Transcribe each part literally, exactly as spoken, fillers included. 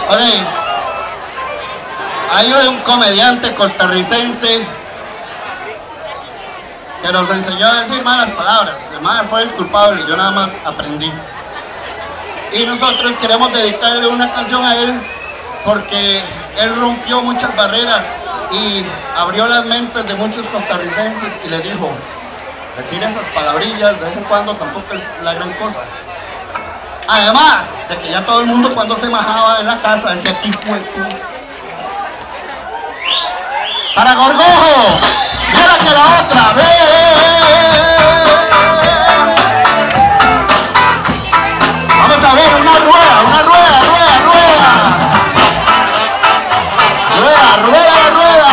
Ok, hay un comediante costarricense que nos enseñó a decir malas palabras. El man fue el culpable, yo nada más aprendí. Y nosotros queremos dedicarle una canción a él porque él rompió muchas barreras y abrió las mentes de muchos costarricenses y les dijo, decir esas palabrillas de vez en cuando tampoco es la gran cosa. Además de que ya todo el mundo cuando se majaba en la casa decía aquí fue tú. Para Gorgojo, mira que la otra vez. Vamos a ver una rueda, una rueda, rueda, rueda. Rueda, rueda, la rueda.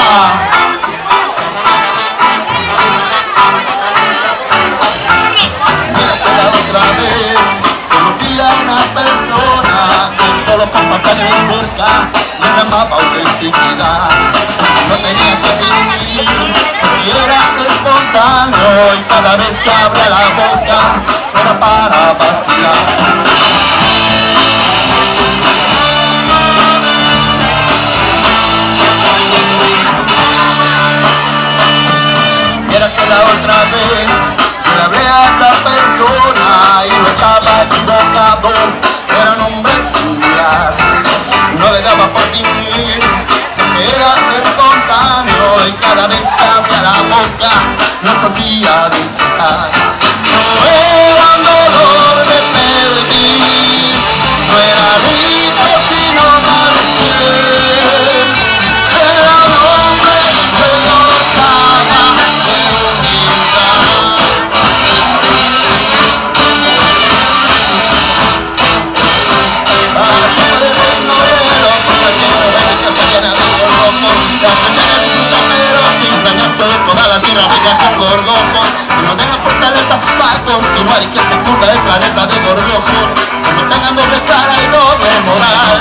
Mira que la otra vez conocí a una persona que solo con pasarle cerca me llamaba autenticidad. No tenía que fingir, porque era espontáneo y cada vez que abría la boca era para vacilar. Era que la otra vez le hablé a esa persona y no estaba equivocado, era un hombre singular. No le daba por fingir, era espontáneo y cada vez que abría la boca nos hacía disfrutar. No era un dolor de pelvis, no era rico sino más fiel. Era un hombre que gozaba de humildad. Para que podemos modelo, porque quiero ver que se llena de gorgojos. De aprender a disfrutar pero sin dañar toda la tierra rica con gorgojos. Que no tengan fortaleza para continuar y que se funda el planeta de gorgojos. Que no tengan doble cara y doble moral.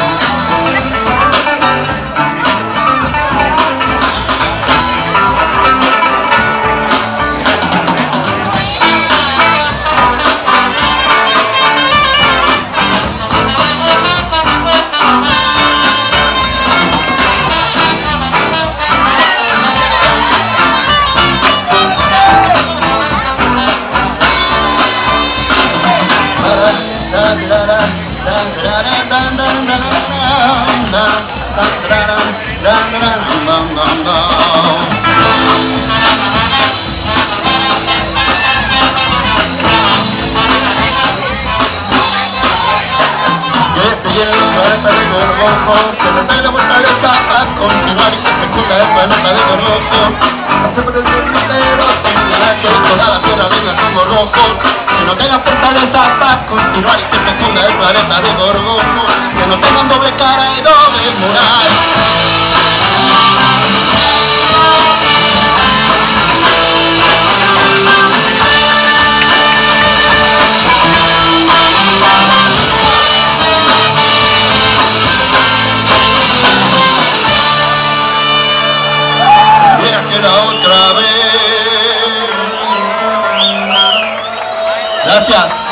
Que se llene el planeta de gorgojos, que se tenga fortaleza para continuar y que se funda el planeta de gorgojos. Hace por el mundo entero, sin derecho de toda la tierra venga con gorgojos. Que no tengan fortaleza para continuar y que se funda el planeta de gorgojos. Que no tengan doble cara y doble moral. Mira que la otra vez. Gracias.